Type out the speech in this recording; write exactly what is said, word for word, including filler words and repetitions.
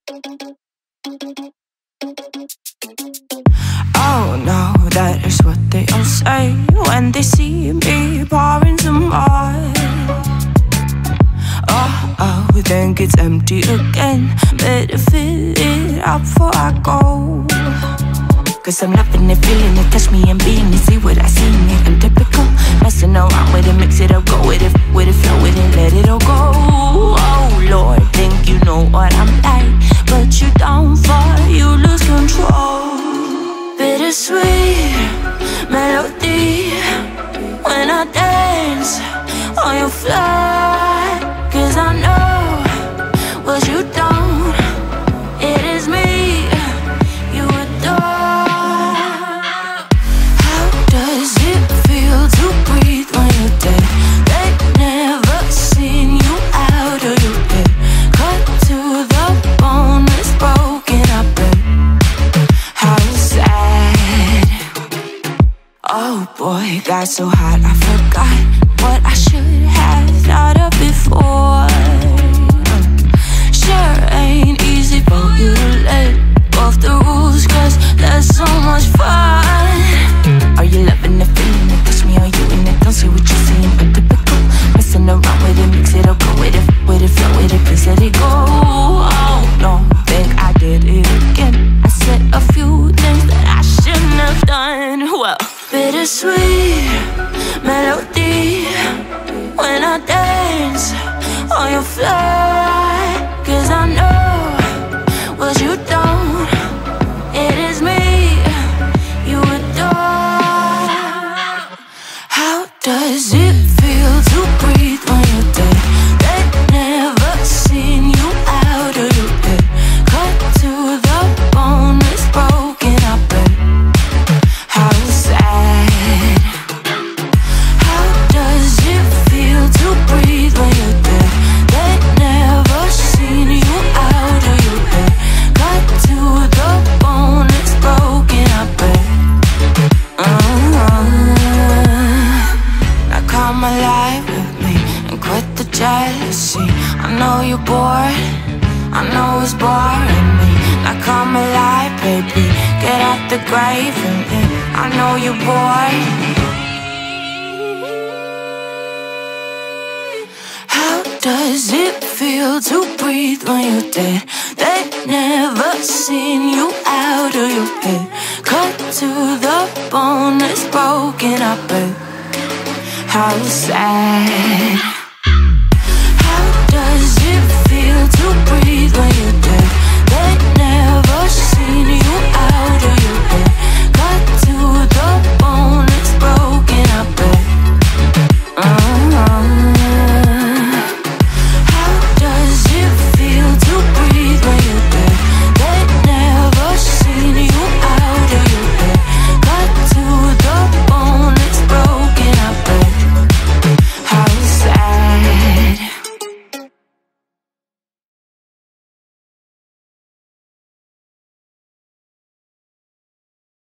Oh no, that is what they all say when they see me pouring some more. Oh, oh, think it's empty again. Better fill it up before I go. Cause I'm loving it, feeling it, touch me and being it. See what I see in it, I'm typical. Messing around with it, mix it up, go with it, with it, flow with it, let it all go. Oh Lord, think you know what I'm like, but you don't fall, you lose control. Bittersweet melody when I dance on your fly. Cause I know what you don't, it is me you adore. How does it feel to breathe when you're dead? They never seen you out of your bed. Cut to the bone, it's broken up and how sad. Oh boy, got so hot I forgot what I should have thought of before. Sure ain't easy for you to let go of the rules, cause there's so much fun. Are you loving the feeling it? Touch me, are you in it? Don't see what you're seeing, but typical. Messing around with it, mix it up, go with it, with it, flow with it, please let it go. Oh no, think I did it again. I said a few things that I shouldn't have done. Well, bittersweet melody when I dance on your fly. Cause I know what you don't, it is me you adore. How does it feel to breathe when you're dead? They never seen you out of your bed. Cut to the bone, it's broken up and how sad. How does it feel to breathe when you're dead? They never seen you out of your bed. Cut to the bone, it's broken up and uh-huh. Now come alive with me and quit the jealousy. I know you're bored, I know it's boring me. Now come alive, baby, get out the grave and live. I know you're bored. How does it feel to breathe when you're dead? They never seen you out of your bed. Cut to the bone, it's broken up and how sad.